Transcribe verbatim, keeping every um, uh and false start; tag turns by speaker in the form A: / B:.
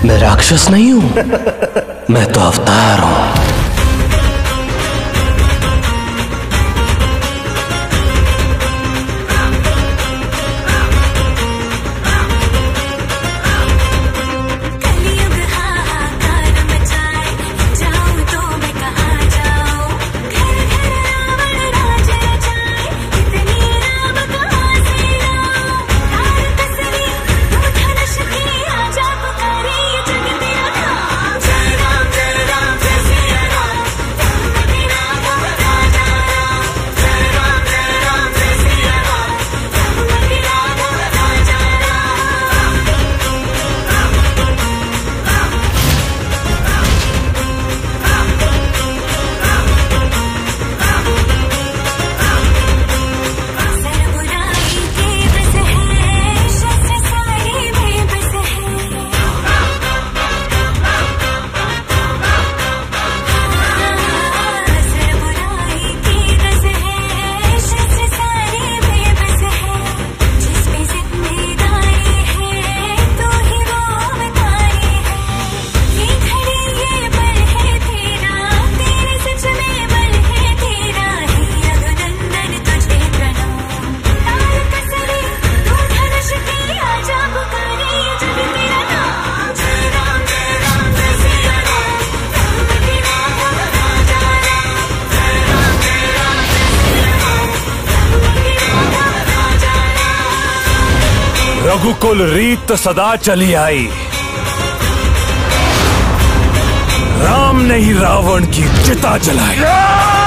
A: मैं राक्षस नहीं हूं, मैं तो अवतार हूं। रघुकुल रीत सदा चली आई, राम ने ही रावण की चिता जलाई।